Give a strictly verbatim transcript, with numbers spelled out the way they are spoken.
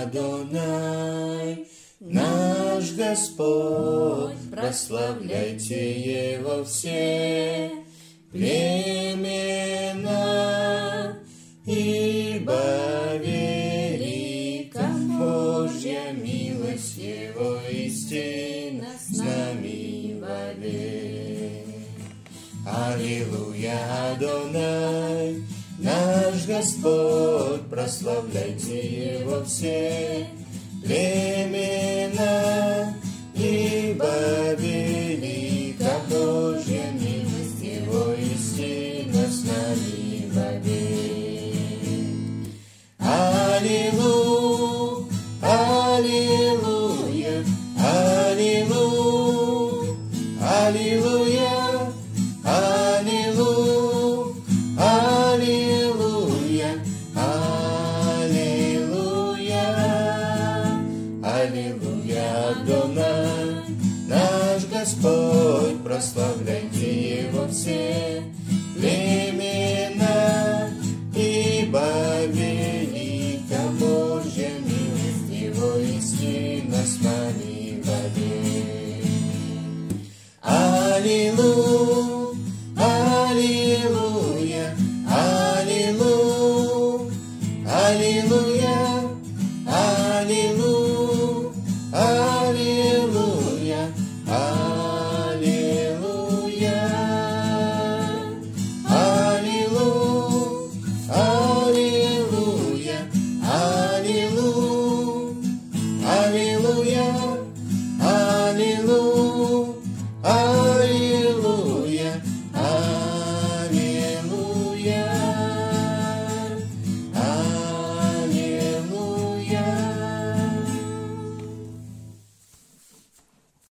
Адонай, наш Господь, прославляйте Его все племена, ибо велика Божья милость Его, истина с нами вовек. Аллилуйя, Адонай, наш Господь, прославляйте Его все племена, ибо велика Божья милость Его, истина с нами вовек. Аллилуйя, аллилуйя, аллилуйя, аллилуйя, аллилуйя, аллилуйя, аллилуйя, аллилуйя, Адонай, наш Господь, прославляйте